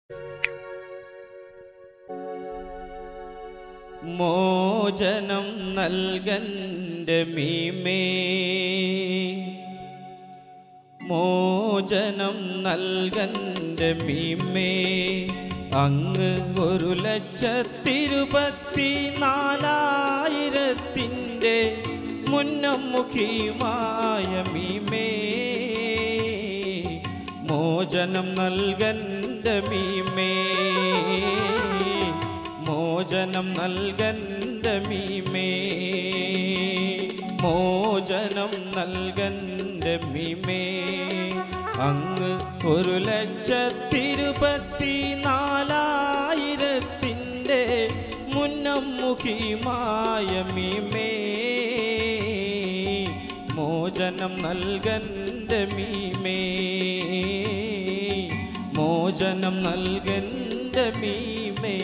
മോചനം നൽകന്റെ മീമേ, മോചനം നൽകന്റെ മീമേ, അങ്ങ് 1,24,000 മുന്നമുഖിയുമായ മീമേ, മോചനം നൽകന്റെ മീമേ, മോചനം നൽകന്റെ മീമേ, മോചനം നൽകന്റെ മീമേ, അങ്ങ് 1,24,000 മുന്നമുഖിയുമായ മീമേ, മോചനം നൽകന്റെ മീമേ, മോചനം നൽകന്റെ മീമേ.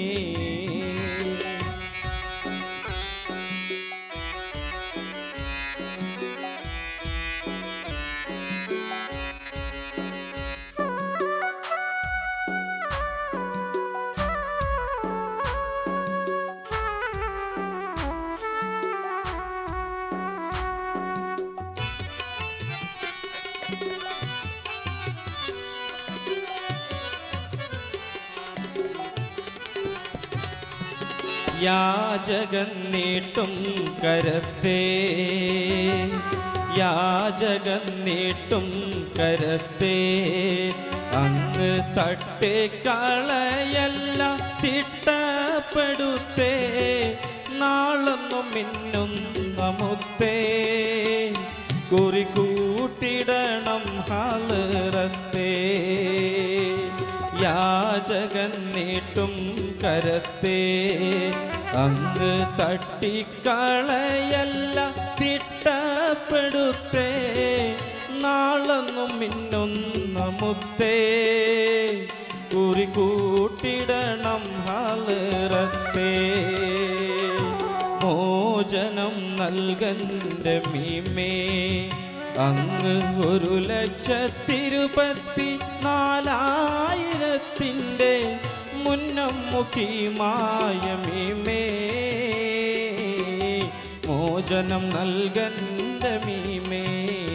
യാചകൻ നീട്ടും കരത്തെ, യാചകൻ നീട്ടും കരത്തെ, അങ്ങ് തട്ടിക്കളയല്ല തിട്ടപ്പെടുത്തേ, നാളൊന്നും മിന്നുന്ന മുത്തേ, കുറികൂട്ടിടണം ഹാളിറത്തേ, യാചകൻ നീട്ടും കരത്തെ, അങ്ങ് തട്ടിക്കളയല്ല തിട്ടപ്പെടുത്തേ, നാളൊന്നും മിന്നുന്ന മുത്തേ, കുറികൂട്ടിടണം ഹാളിറത്തേ, മോചനം നൽകന്റെ മീമേ, അങ്ങ് 1,24,000 മുന്നമുഖിയുമായ മീമേ, മോചനം നൽകന്റെ മീമേ.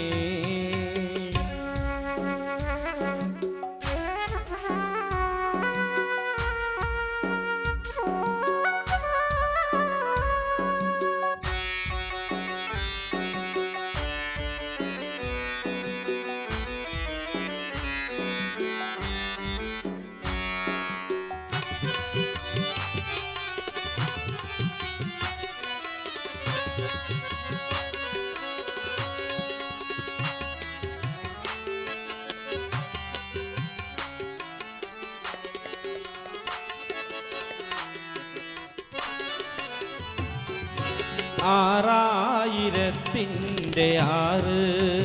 ആറായിരത്തിൻ്റെ 6,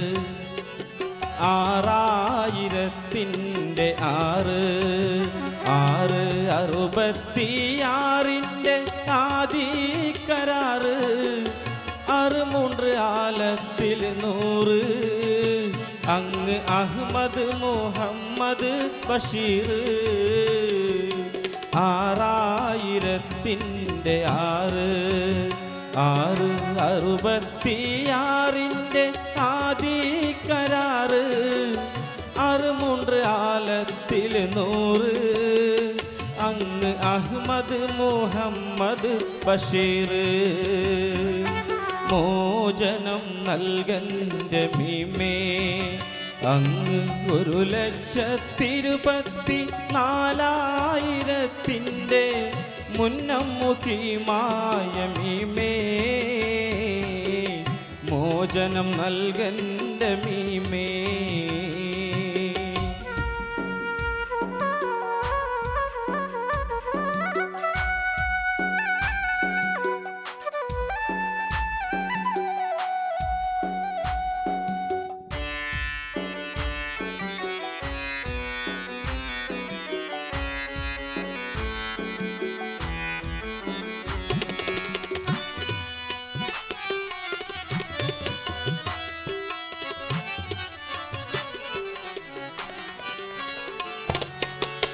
6,000 6, 66 ആദിക്കരാറ്, 63 ആലത്തിൽ 100, അങ്ങ് അഹ്മദ് മുഹമ്മദ് ബഷീർ, 6,000 6, 66 ആദിക്കരാറ്, 63 ആലത്തിൽ 100, അങ്ങ് അഹ്മദ് മുഹമ്മദ് ബഷീർ, മോചനം നൽകന്റെ മീമേ, അങ്ങ് 1,24,000 മുന്നമുഖിയുമായ മീമേ, മോചനം നൽകന്റെ മീമേ.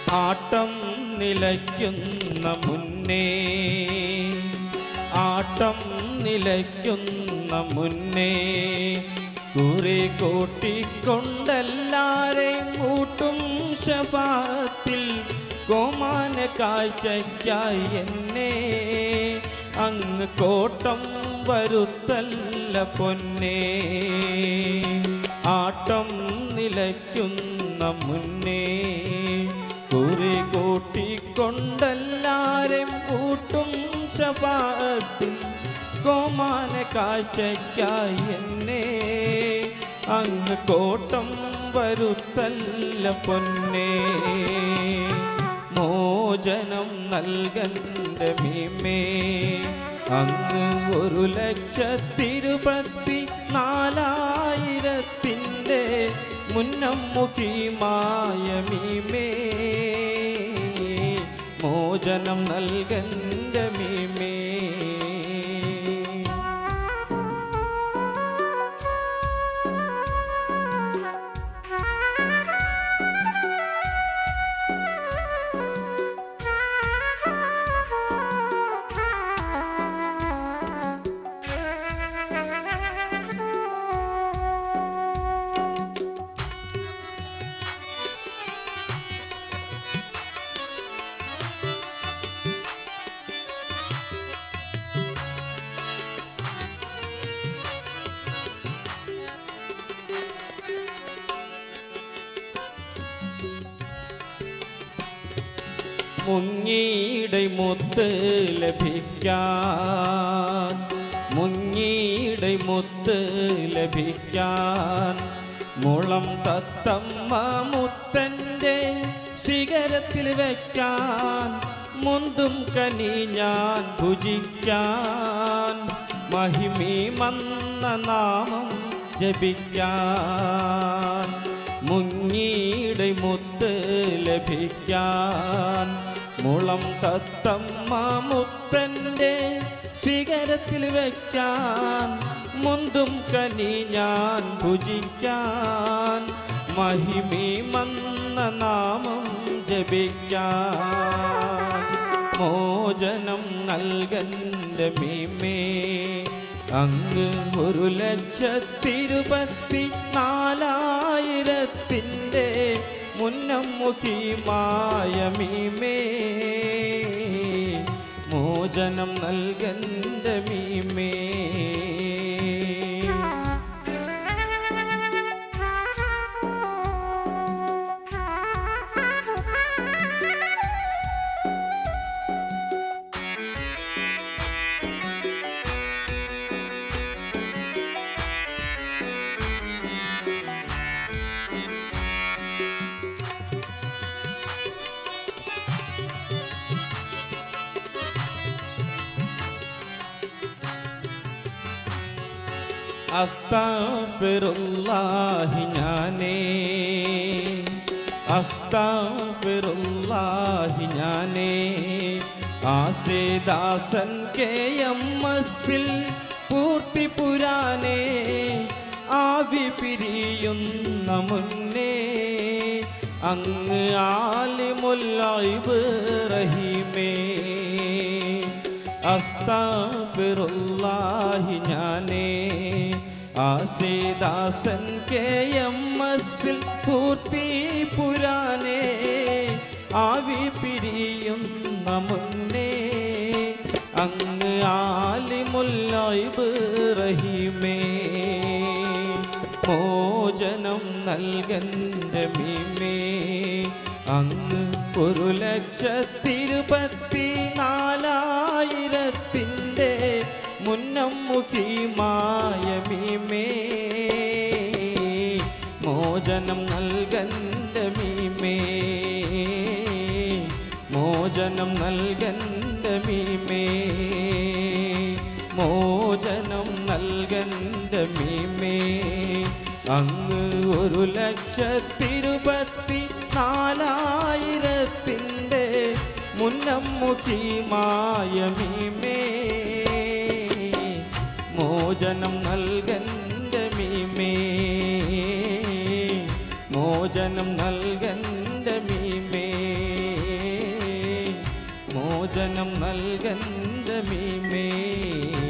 ആട്ടം നിലയ്ക്കുന്ന മുന്നേ, ആട്ടം നിലയ്ക്കുന്ന മുന്നേ കുറി കൂട്ടിക്കൊണ്ടെല്ലാരെയും കൂട്ടും ശഫാത്തിൽ കോമാന കാഴ്ചയ്ക്കായി എന്നെ അങ്ങ് കോട്ടം വരുത്തല്ല പൊന്നേ. ആട്ടം നിലയ്ക്കുന്ന മുന്നേ കുറി കൂട്ടിക്കൊണ്ടെല്ലാരെയും കൂട്ടും ശഫാത്തിൽ കോമാന കാഴ്ചയ്ക്കായി എന്നെ അങ്ങ് കോട്ടം വരുത്തല്ല പൊന്നേ. മോചനം നൽകന്റെ മീമേ അങ്ങ് 1,24,000 മുന്നമ്മുഖിമായ മീമേ. മോചനം നൽകന്റെ മീമേ. മുങ്ങിയുടെ മുത്ത് ലഭിക്കാൻ, മുങ്ങിയുടെ മുത്ത് ലഭിക്കാൻ മുളം തത്തമ്മ മുത്തൻ്റെ ശിഖരത്തിൽ വയ്ക്കാൻ മുന്തും കനി ഞാൻ ഭുജിക്കാൻ മഹിമീമന്ന നാമം ജപിക്കാൻ. മുങ്ങിയുടെ മുത്ത് ലഭിക്കാൻ മുളം തത്തമ്മ മുത്തൻ്റെ ശിഖരത്തിൽ വയ്ക്കാൻ മുന്തും കനി ഞാൻ ഭുജിക്കാൻ മഹിമീമന്ന നാമം ജപിക്കാൻ. മോചനം നൽകന്റെ മീമേ അങ്ങ് 1,24,000 മുന്നമ്മുഖിമായ മീമേ. മോചനം നൽകന്റെ മീമേ. അസ്തഗ്ഫിറുല്ലാഹി ഞാനേ, അസ്തഗ്ഫിറുല്ലാഹി ഞാനേ ആശ്രിദാസൻ KMS-ൽ പൂർത്തി പുരാനേ ആവി പിരിയുന്ന മുന്നേ അങ്ങ് ആലിമുൽ ഗൈബ് റഹീമേ. അസ്തഗ്ഫിറുല്ലാഹി ഞാനേ ആശ്രിദാസൻ KMS-ൽ പൂർത്തി പുരാനേ ആവി പിരിയുന്ന മുന്നേ അങ്ങ് ആലിമുൽ ഗൈബ് റഹീമേ. മോചനം നൽകന്റെ മീമേ അങ്ങ് 1,24,000 മുന്നമ്മുഖിമായ മീമേ. മോചനം നൽകന്റെ മീമേ. മോചനം നൽകന്റെ മീമേ. മോചനം നൽകന്റെ മീമേ അങ്ങ് 1,24,000 മുന്നമ്മുഖിമായ മീമേ. മോചനം നൽകന്റെ മീമേ. മോചനം നൽകന്റെ മീമേ. മോചനം നൽകന്റെ മീമേ